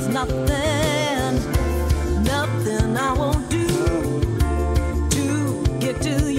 there's nothing I won't do to get to you.